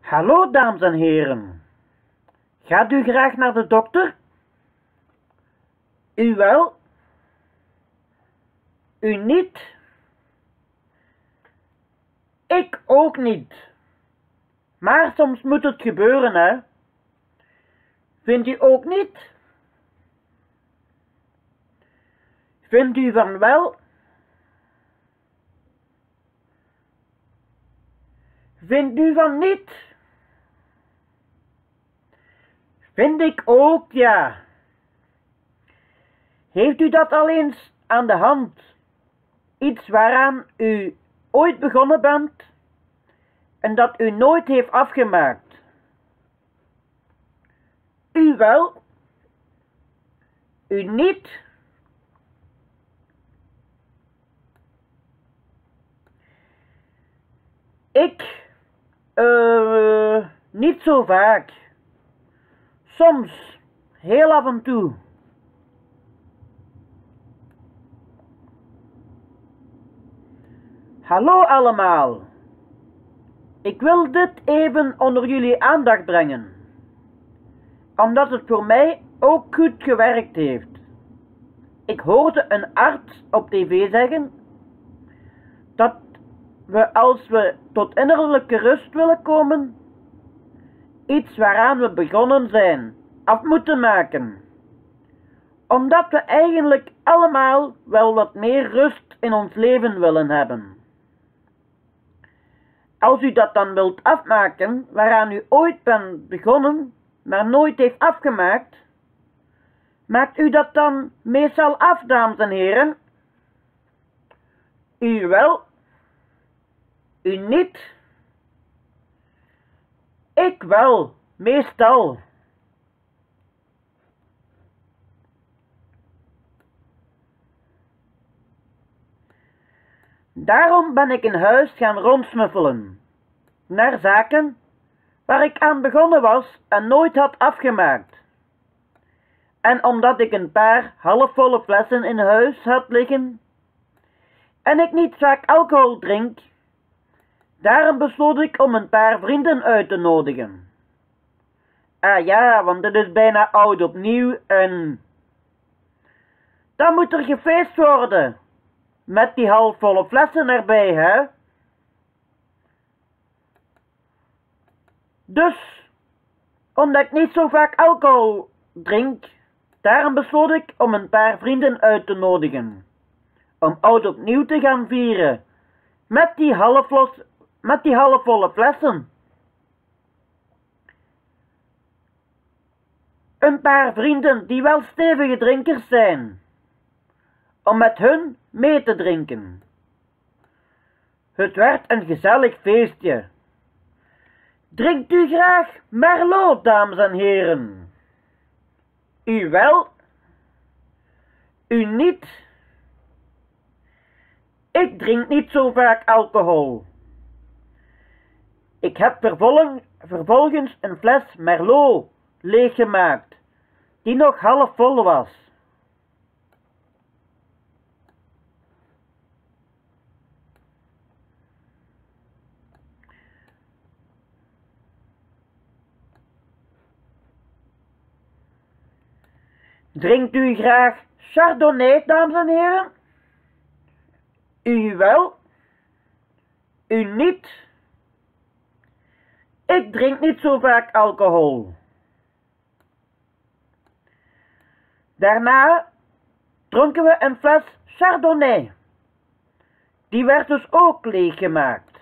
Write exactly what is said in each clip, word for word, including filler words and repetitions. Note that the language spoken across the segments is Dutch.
Hallo dames en heren, gaat u graag naar de dokter? U wel? U niet? Ik ook niet. Maar soms moet het gebeuren, hè? Vindt u ook niet? Vindt u van wel? Vindt u van niet? Vind ik ook, ja. Heeft u dat al eens aan de hand? Iets waaraan u ooit begonnen bent en dat u nooit heeft afgemaakt? U wel? U niet? Ik, uh, niet zo vaak. Soms, heel af en toe. Hallo allemaal. Ik wil dit even onder jullie aandacht brengen, omdat het voor mij ook goed gewerkt heeft. Ik hoorde een arts op tv zeggen dat we, als we tot innerlijke rust willen komen, iets waaraan we begonnen zijn, af moeten maken. Omdat we eigenlijk allemaal wel wat meer rust in ons leven willen hebben. Als u dat dan wilt afmaken, waaraan u ooit bent begonnen, maar nooit heeft afgemaakt, maakt u dat dan meestal af, dames en heren? U wel? U niet? Ik wel, meestal. Daarom ben ik in huis gaan rondsnuffelen, naar zaken waar ik aan begonnen was en nooit had afgemaakt. En omdat ik een paar halfvolle flessen in huis had liggen, en ik niet vaak alcohol drink, daarom besloot ik om een paar vrienden uit te nodigen. Ah ja, want het is bijna oud opnieuw en dan moet er gefeest worden. Met die halfvolle flessen erbij, hè? Dus, omdat ik niet zo vaak alcohol drink, daarom besloot ik om een paar vrienden uit te nodigen. Om oud opnieuw te gaan vieren. Met die halflos, met die halfvolle flessen. Een paar vrienden die wel stevige drinkers zijn. Om met hun mee te drinken. Het werd een gezellig feestje. Drinkt u graag Merlot, dames en heren? U wel? U niet? Ik drink niet zo vaak alcohol. Ik heb vervolgens een fles Merlot leeggemaakt, die nog half vol was. Drinkt u graag Chardonnay, dames en heren? U wel? U niet? Ik drink niet zo vaak alcohol. Daarna dronken we een fles Chardonnay. Die werd dus ook leeggemaakt.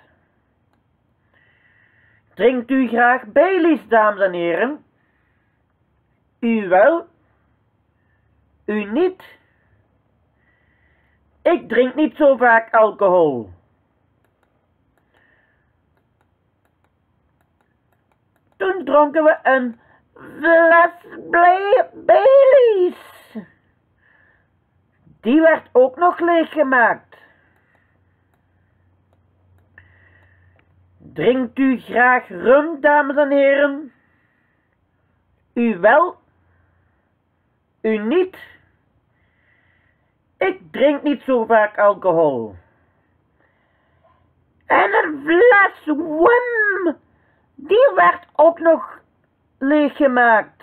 Drinkt u graag Baileys, dames en heren? U wel? U niet? Ik drink niet zo vaak alcohol. Toen dronken we een fles Baileys. Die werd ook nog leeggemaakt. Drinkt u graag rum, dames en heren? U wel? U niet? Ik drink niet zo vaak alcohol. En een fles Wim Die werd ook nog leeggemaakt.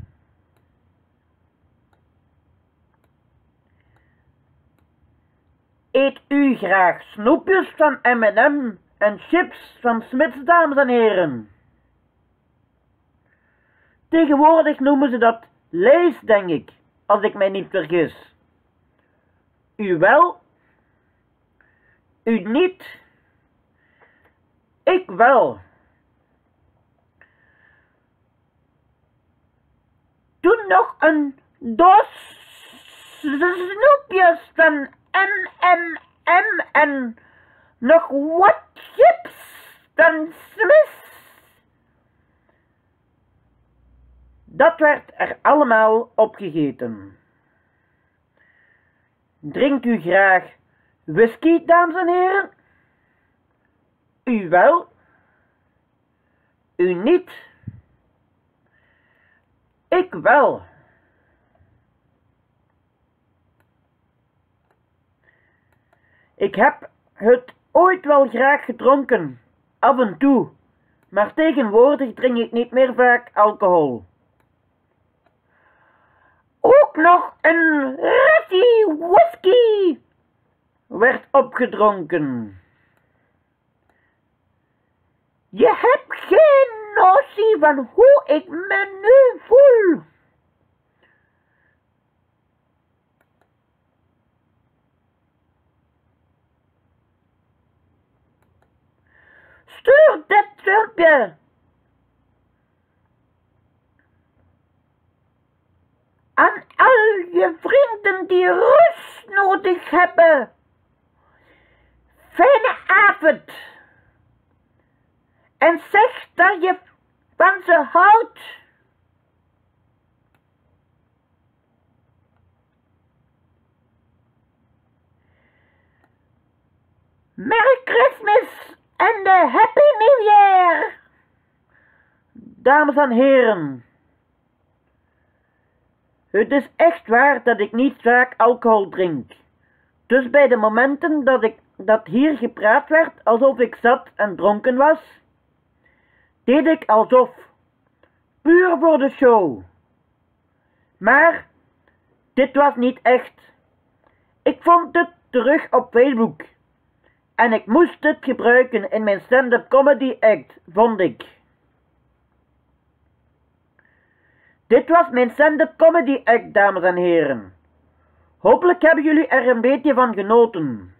Eet u graag snoepjes van M en M en chips van Smits, dames en heren? Tegenwoordig noemen ze dat Lay's, denk ik, als ik mij niet vergis. U wel? U niet? Ik wel. Doe nog een doos snoepjes van M en M en nog wat chips van Smith. Dat werd er allemaal opgegeten. Drinkt u graag whisky, dames en heren? U wel? U niet? Ik wel. Ik heb het ooit wel graag gedronken, af en toe, maar tegenwoordig drink ik niet meer vaak alcohol. Ook nog een rassie whisky werd opgedronken. Je hebt geen notie van hoe ik me nu voel. Stuur dit filmpje aan al je vrienden die rust nodig hebben. Fijne avond. En zeg dat je van ze houdt. Merry Christmas en de Happy New Year. Dames en heren. Het is echt waar dat ik niet vaak alcohol drink. Dus bij de momenten dat ik dat hier gepraat werd alsof ik zat en dronken was, deed ik alsof, puur voor de show. Maar dit was niet echt. Ik vond het terug op Facebook en ik moest het gebruiken in mijn stand-up comedy act, vond ik. Dit was mijn stand-up comedy act, dames en heren. Hopelijk hebben jullie er een beetje van genoten.